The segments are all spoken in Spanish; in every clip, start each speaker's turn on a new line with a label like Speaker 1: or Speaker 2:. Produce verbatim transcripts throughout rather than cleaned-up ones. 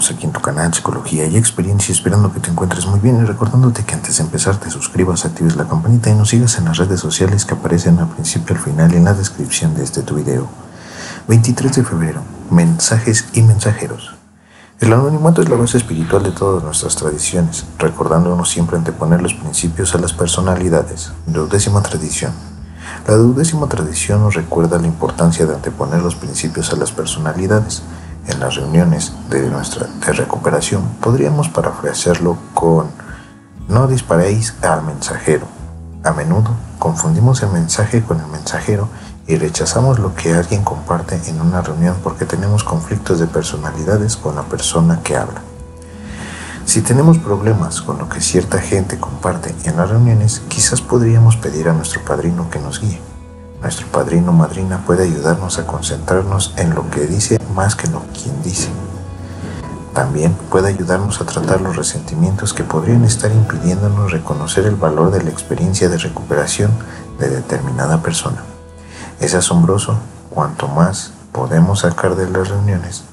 Speaker 1: nuevos aquí en tu canal Psicología y Experiencia, esperando que te encuentres muy bien y recordándote que antes de empezar te suscribas, actives la campanita y nos sigas en las redes sociales que aparecen al principio, al final y en la descripción de este tu video. veintitrés de febrero. Mensajes y mensajeros. El anonimato es la base espiritual de todas nuestras tradiciones, recordándonos siempre anteponer los principios a las personalidades. Duodécima tradición. La duodécima tradición nos recuerda la importancia de anteponer los principios a las personalidades. En las reuniones de nuestra de recuperación podríamos parafrasearlo con: no disparéis al mensajero. A menudo confundimos el mensaje con el mensajero y rechazamos lo que alguien comparte en una reunión porque tenemos conflictos de personalidades con la persona que habla. Si tenemos problemas con lo que cierta gente comparte en las reuniones, quizás podríamos pedir a nuestro padrino que nos guíe. Nuestro padrino o madrina puede ayudarnos a concentrarnos en lo que dice más que en lo que quien dice. También puede ayudarnos a tratar los resentimientos que podrían estar impidiéndonos reconocer el valor de la experiencia de recuperación de determinada persona. Es asombroso cuanto más podemos sacar de las reuniones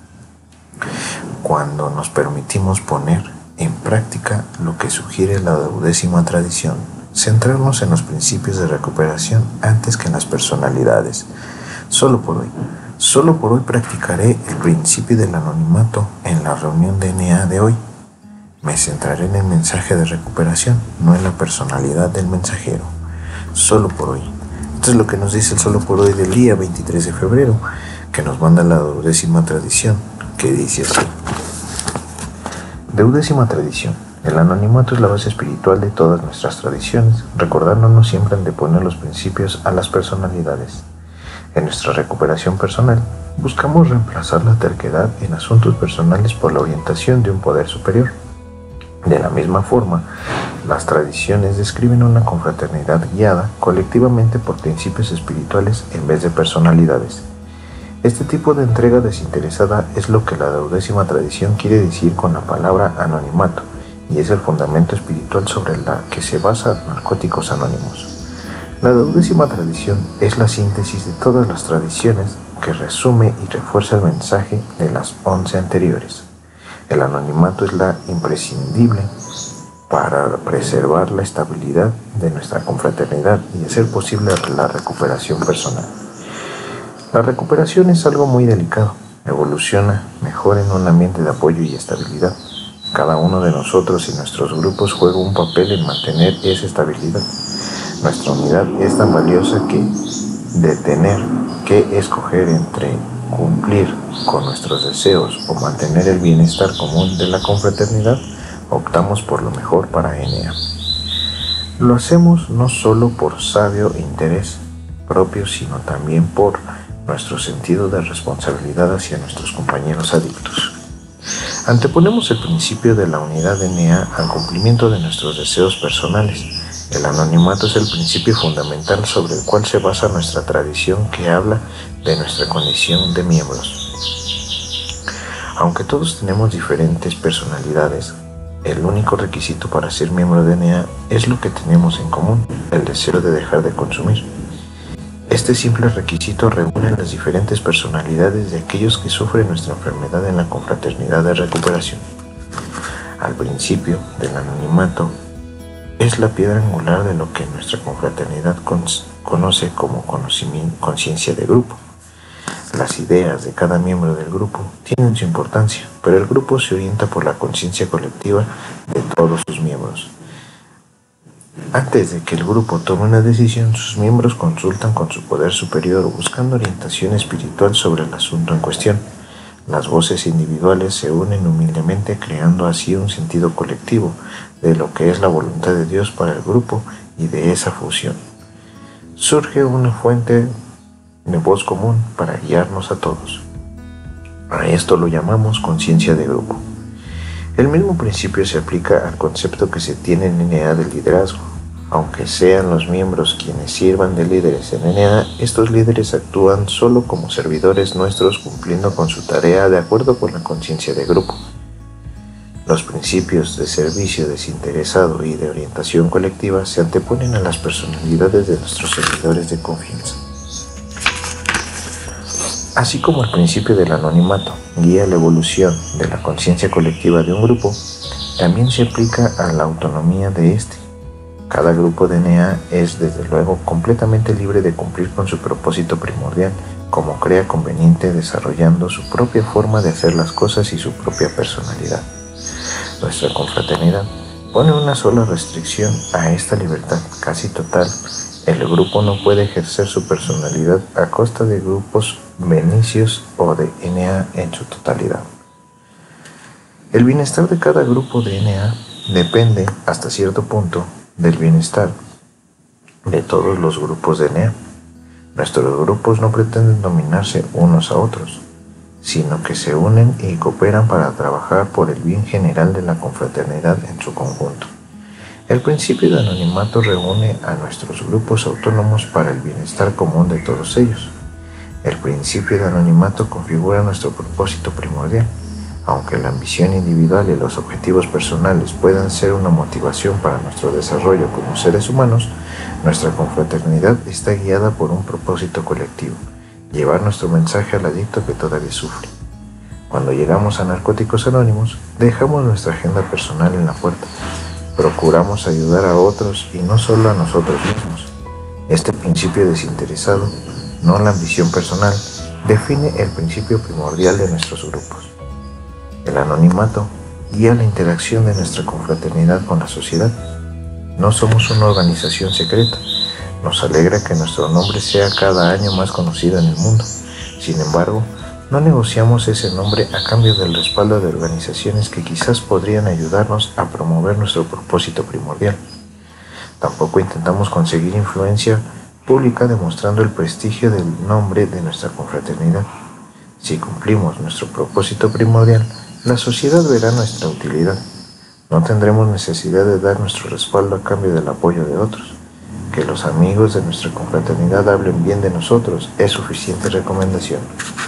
Speaker 1: cuando nos permitimos poner en práctica lo que sugiere la duodécima tradición. Centrarnos en los principios de recuperación antes que en las personalidades. Solo por hoy, solo por hoy practicaré el principio del anonimato en la reunión de N A de hoy. Me centraré en el mensaje de recuperación, no en la personalidad del mensajero. Solo por hoy. Esto es lo que nos dice el solo por hoy del día veintitrés de febrero, que nos manda la duodécima tradición, que dice así. Duodécima tradición. El anonimato es la base espiritual de todas nuestras tradiciones, recordándonos siempre anteponer los principios a las personalidades. En nuestra recuperación personal, buscamos reemplazar la terquedad en asuntos personales por la orientación de un poder superior. De la misma forma, las tradiciones describen una confraternidad guiada colectivamente por principios espirituales en vez de personalidades. Este tipo de entrega desinteresada es lo que la duodécima tradición quiere decir con la palabra anonimato, y es el fundamento espiritual sobre la que se basa Narcóticos Anónimos. La duodécima tradición es la síntesis de todas las tradiciones que resume y refuerza el mensaje de las once anteriores. El anonimato es la imprescindible para preservar la estabilidad de nuestra confraternidad y hacer posible la recuperación personal. La recuperación es algo muy delicado, evoluciona mejor en un ambiente de apoyo y estabilidad. Cada uno de nosotros y nuestros grupos juega un papel en mantener esa estabilidad. Nuestra unidad es tan valiosa que, de tener que escoger entre cumplir con nuestros deseos o mantener el bienestar común de la confraternidad, optamos por lo mejor para N A. Lo hacemos no solo por sabio interés propio, sino también por nuestro sentido de responsabilidad hacia nuestros compañeros adictos. Anteponemos el principio de la unidad de N A al cumplimiento de nuestros deseos personales. El anonimato es el principio fundamental sobre el cual se basa nuestra tradición que habla de nuestra condición de miembros. Aunque todos tenemos diferentes personalidades, el único requisito para ser miembro de N A es lo que tenemos en común, el deseo de dejar de consumir. Este simple requisito reúne las diferentes personalidades de aquellos que sufren nuestra enfermedad en la confraternidad de recuperación. Al principio del anonimato es la piedra angular de lo que nuestra confraternidad conoce como conciencia de grupo. Las ideas de cada miembro del grupo tienen su importancia, pero el grupo se orienta por la conciencia colectiva de todos sus miembros. Antes de que el grupo tome una decisión, sus miembros consultan con su poder superior buscando orientación espiritual sobre el asunto en cuestión. Las voces individuales se unen humildemente, creando así un sentido colectivo de lo que es la voluntad de Dios para el grupo, y de esa fusión surge una fuente de voz común para guiarnos a todos. A esto lo llamamos conciencia de grupo. El mismo principio se aplica al concepto que se tiene en N A del liderazgo. Aunque sean los miembros quienes sirvan de líderes en N A, estos líderes actúan solo como servidores nuestros, cumpliendo con su tarea de acuerdo con la conciencia de grupo. Los principios de servicio desinteresado y de orientación colectiva se anteponen a las personalidades de nuestros servidores de confianza. Así como el principio del anonimato guía la evolución de la conciencia colectiva de un grupo, también se aplica a la autonomía de éste. Cada grupo de N A es, desde luego, completamente libre de cumplir con su propósito primordial, como crea conveniente, desarrollando su propia forma de hacer las cosas y su propia personalidad. Nuestra confraternidad pone una sola restricción a esta libertad casi total. El grupo no puede ejercer su personalidad a costa de grupos benicios o de N A en su totalidad. El bienestar de cada grupo de N A depende, hasta cierto punto, del bienestar de todos los grupos de N A. Nuestros grupos no pretenden dominarse unos a otros, sino que se unen y cooperan para trabajar por el bien general de la confraternidad en su conjunto. El principio de anonimato reúne a nuestros grupos autónomos para el bienestar común de todos ellos. El principio de anonimato configura nuestro propósito primordial. Aunque la ambición individual y los objetivos personales puedan ser una motivación para nuestro desarrollo como seres humanos, nuestra confraternidad está guiada por un propósito colectivo: llevar nuestro mensaje al adicto que todavía sufre. Cuando llegamos a Narcóticos Anónimos, dejamos nuestra agenda personal en la puerta. Procuramos ayudar a otros y no solo a nosotros mismos. Este principio desinteresado, no la ambición personal, define el principio primordial de nuestros grupos. El anonimato guía la interacción de nuestra confraternidad con la sociedad. No somos una organización secreta. Nos alegra que nuestro nombre sea cada año más conocido en el mundo. Sin embargo, no negociamos ese nombre a cambio del respaldo de organizaciones que quizás podrían ayudarnos a promover nuestro propósito primordial. Tampoco intentamos conseguir influencia pública demostrando el prestigio del nombre de nuestra confraternidad. Si cumplimos nuestro propósito primordial, la sociedad verá nuestra utilidad. No tendremos necesidad de dar nuestro respaldo a cambio del apoyo de otros. Que los amigos de nuestra confraternidad hablen bien de nosotros es suficiente recomendación.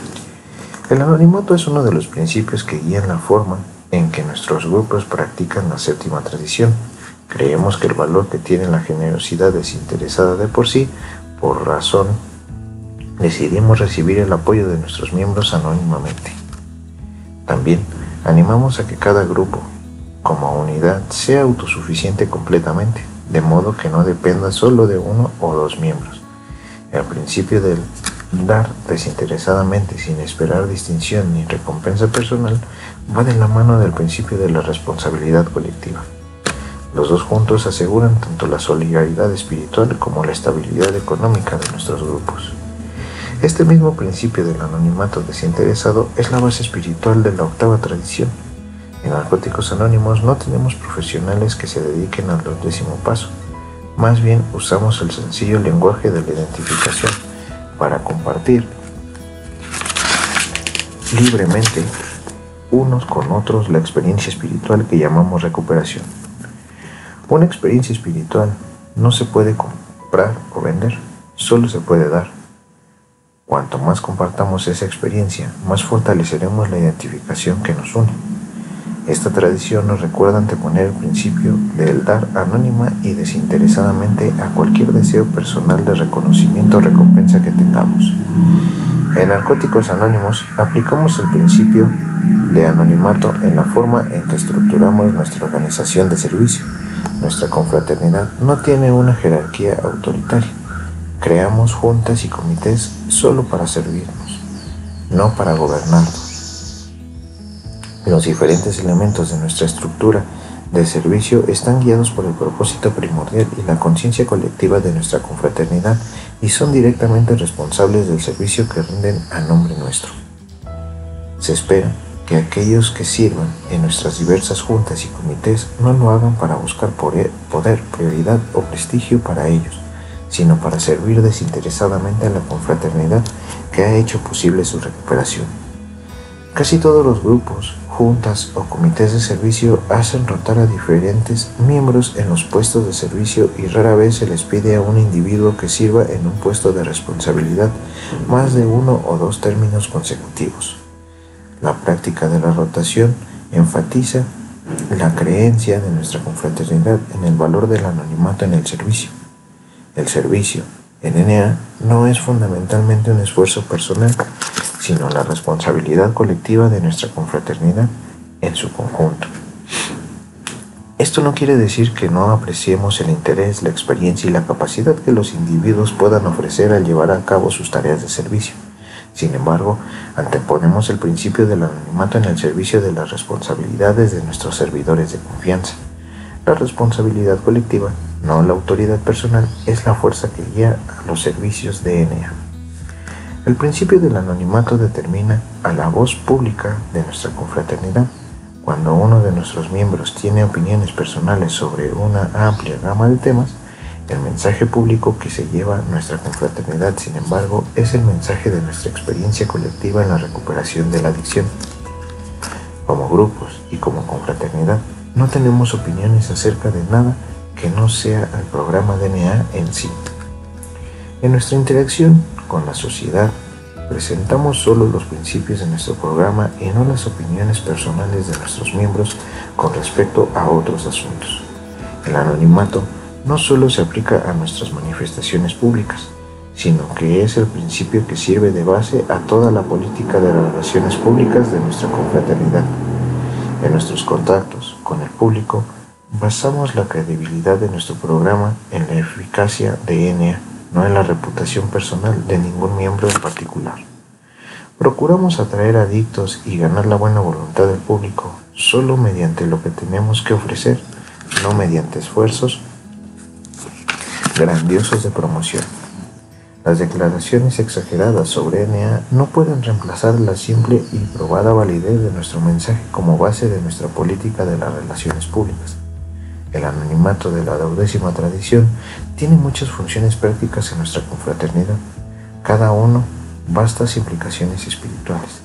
Speaker 1: El anonimato es uno de los principios que guían la forma en que nuestros grupos practican la séptima tradición. Creemos que el valor que tiene la generosidad desinteresada de por sí, por razón, decidimos recibir el apoyo de nuestros miembros anónimamente. También animamos a que cada grupo, como unidad, sea autosuficiente completamente, de modo que no dependa solo de uno o dos miembros. El principio del dar desinteresadamente sin esperar distinción ni recompensa personal va de la mano del principio de la responsabilidad colectiva. Los dos juntos aseguran tanto la solidaridad espiritual como la estabilidad económica de nuestros grupos. Este mismo principio del anonimato desinteresado es la base espiritual de la octava tradición. En Narcóticos Anónimos no tenemos profesionales que se dediquen al décimo paso. Más bien usamos el sencillo lenguaje de la identificación para compartir libremente unos con otros la experiencia espiritual que llamamos recuperación. Una experiencia espiritual no se puede comprar o vender, solo se puede dar. Cuanto más compartamos esa experiencia, más fortaleceremos la identificación que nos une. Esta tradición nos recuerda anteponer el principio del dar anónima y desinteresadamente a cualquier deseo personal de reconocimiento o recompensa que tengamos. En Narcóticos Anónimos aplicamos el principio de anonimato en la forma en que estructuramos nuestra organización de servicio. Nuestra confraternidad no tiene una jerarquía autoritaria. Creamos juntas y comités solo para servirnos, no para gobernarnos. Los diferentes elementos de nuestra estructura de servicio están guiados por el propósito primordial y la conciencia colectiva de nuestra confraternidad y son directamente responsables del servicio que rinden a nombre nuestro. Se espera que aquellos que sirvan en nuestras diversas juntas y comités no lo hagan para buscar poder, prioridad o prestigio para ellos, sino para servir desinteresadamente a la confraternidad que ha hecho posible su recuperación. Casi todos los grupos, juntas o comités de servicio hacen rotar a diferentes miembros en los puestos de servicio y rara vez se les pide a un individuo que sirva en un puesto de responsabilidad más de uno o dos términos consecutivos. La práctica de la rotación enfatiza la creencia de nuestra confraternidad en el valor del anonimato en el servicio. El servicio en N A no es fundamentalmente un esfuerzo personal, sino la responsabilidad colectiva de nuestra confraternidad en su conjunto. Esto no quiere decir que no apreciemos el interés, la experiencia y la capacidad que los individuos puedan ofrecer al llevar a cabo sus tareas de servicio. Sin embargo, anteponemos el principio del anonimato en el servicio de las responsabilidades de nuestros servidores de confianza. La responsabilidad colectiva, no la autoridad personal, es la fuerza que guía a los servicios de N A. El principio del anonimato determina a la voz pública de nuestra confraternidad. Cuando uno de nuestros miembros tiene opiniones personales sobre una amplia gama de temas, el mensaje público que se lleva nuestra confraternidad, sin embargo, es el mensaje de nuestra experiencia colectiva en la recuperación de la adicción. Como grupos y como confraternidad, no tenemos opiniones acerca de nada que no sea el programa de N A en sí. En nuestra interacción con la sociedad, presentamos solo los principios de nuestro programa y no las opiniones personales de nuestros miembros con respecto a otros asuntos. El anonimato no solo se aplica a nuestras manifestaciones públicas, sino que es el principio que sirve de base a toda la política de relaciones públicas de nuestra confraternidad. En nuestros contactos con el público, basamos la credibilidad de nuestro programa en la eficacia de N A, no en la reputación personal de ningún miembro en particular. Procuramos atraer adictos y ganar la buena voluntad del público solo mediante lo que tenemos que ofrecer, no mediante esfuerzos grandiosos de promoción. Las declaraciones exageradas sobre N A no pueden reemplazar la simple y probada validez de nuestro mensaje como base de nuestra política de las relaciones públicas. El anonimato de la duodécima tradición tiene muchas funciones prácticas en nuestra confraternidad, cada uno vastas implicaciones espirituales.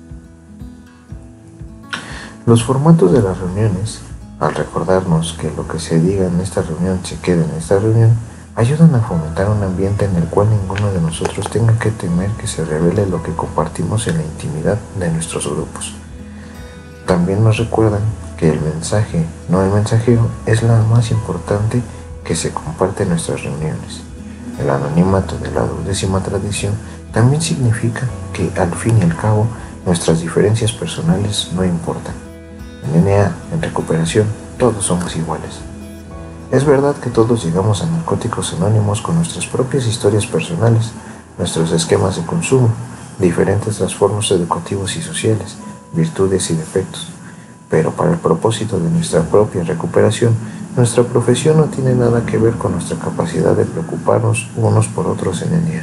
Speaker 1: Los formatos de las reuniones, al recordarnos que lo que se diga en esta reunión se quede en esta reunión, ayudan a fomentar un ambiente en el cual ninguno de nosotros tenga que temer que se revele lo que compartimos en la intimidad de nuestros grupos. También nos recuerdan que el mensaje, no el mensajero, es la más importante que se comparte en nuestras reuniones. El anonimato de la duodécima tradición también significa que, al fin y al cabo, nuestras diferencias personales no importan. En N A, en recuperación, todos somos iguales. Es verdad que todos llegamos a Narcóticos Anónimos con nuestras propias historias personales, nuestros esquemas de consumo, diferentes trastornos educativos y sociales, virtudes y defectos. Pero para el propósito de nuestra propia recuperación, nuestra profesión no tiene nada que ver con nuestra capacidad de preocuparnos unos por otros en N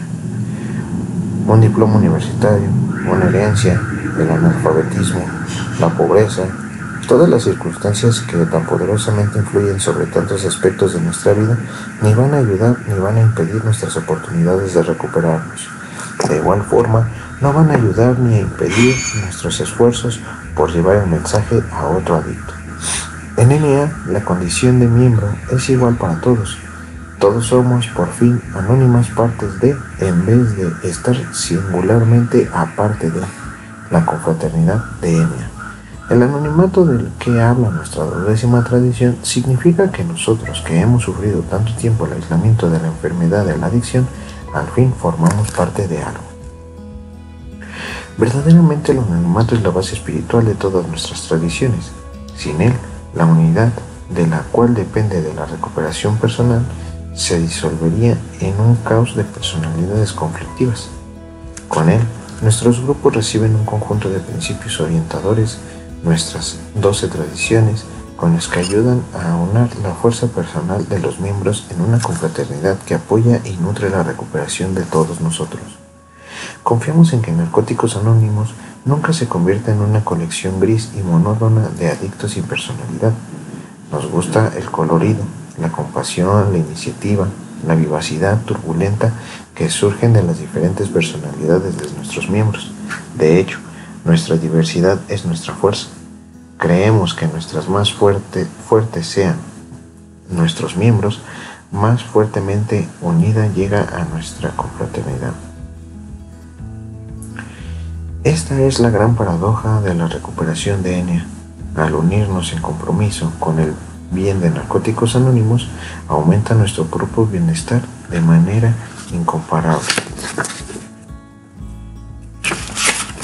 Speaker 1: A. Un diploma universitario, una herencia, el analfabetismo, la pobreza, todas las circunstancias que tan poderosamente influyen sobre tantos aspectos de nuestra vida, ni van a ayudar ni van a impedir nuestras oportunidades de recuperarnos. De igual forma, no van a ayudar ni a impedir nuestros esfuerzos por llevar el mensaje a otro adicto. En N A, la condición de miembro es igual para todos. Todos somos, por fin, anónimas partes de, en vez de estar singularmente aparte de, la confraternidad de N A. El anonimato del que habla nuestra duodécima tradición significa que nosotros, que hemos sufrido tanto tiempo el aislamiento de la enfermedad de la adicción, al fin formamos parte de algo. Verdaderamente el anonimato es la base espiritual de todas nuestras tradiciones. Sin él, la unidad, de la cual depende de la recuperación personal, se disolvería en un caos de personalidades conflictivas. Con él, nuestros grupos reciben un conjunto de principios orientadores, nuestras doce tradiciones, con los que ayudan a aunar la fuerza personal de los miembros en una confraternidad que apoya y nutre la recuperación de todos nosotros. Confiamos en que Narcóticos Anónimos nunca se convierta en una colección gris y monótona de adictos sin personalidad. Nos gusta el colorido, la compasión, la iniciativa, la vivacidad turbulenta que surgen de las diferentes personalidades de nuestros miembros. De hecho, nuestra diversidad es nuestra fuerza. Creemos que nuestras más fuerte, fuertes sean nuestros miembros, más fuertemente unida llega a nuestra confraternidad. Esta es la gran paradoja de la recuperación de N A. Al unirnos en compromiso con el bien de Narcóticos Anónimos, aumenta nuestro propio bienestar de manera incomparable.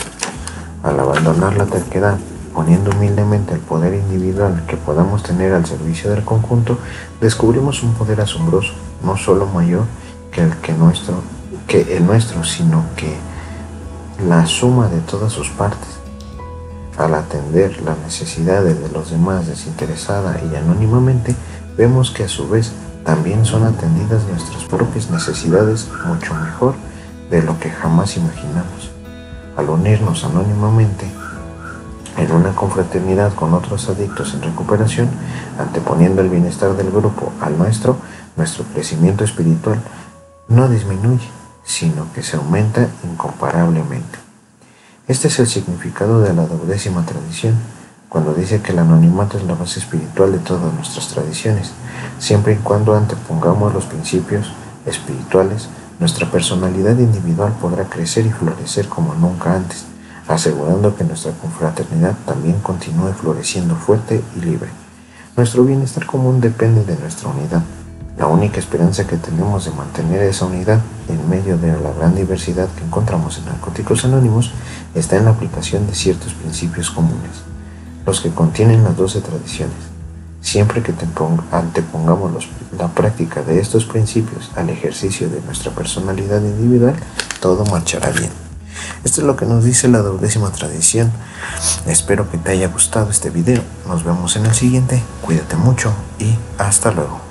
Speaker 1: abandonar la terquedad, poniendo humildemente el poder individual que podamos tener al servicio del conjunto, descubrimos un poder asombroso, no solo mayor que el, que nuestro, que el nuestro, sino que la suma de todas sus partes. Al atender las necesidades de los demás desinteresada y anónimamente, vemos que a su vez también son atendidas nuestras propias necesidades mucho mejor de lo que jamás imaginamos. Al unirnos anónimamente en una confraternidad con otros adictos en recuperación, anteponiendo el bienestar del grupo al nuestro, nuestro crecimiento espiritual no disminuye, sino que se aumenta incomparablemente. Este es el significado de la duodécima tradición, cuando dice que el anonimato es la base espiritual de todas nuestras tradiciones. Siempre y cuando antepongamos los principios espirituales, nuestra personalidad individual podrá crecer y florecer como nunca antes, asegurando que nuestra confraternidad también continúe floreciendo fuerte y libre. Nuestro bienestar común depende de nuestra unidad. La única esperanza que tenemos de mantener esa unidad en medio de la gran diversidad que encontramos en Narcóticos Anónimos está en la aplicación de ciertos principios comunes, los que contienen las doce tradiciones. Siempre que antepongamos los, la práctica de estos principios al ejercicio de nuestra personalidad individual, todo marchará bien. Esto es lo que nos dice la duodécima tradición. Espero que te haya gustado este video. Nos vemos en el siguiente. Cuídate mucho y hasta luego.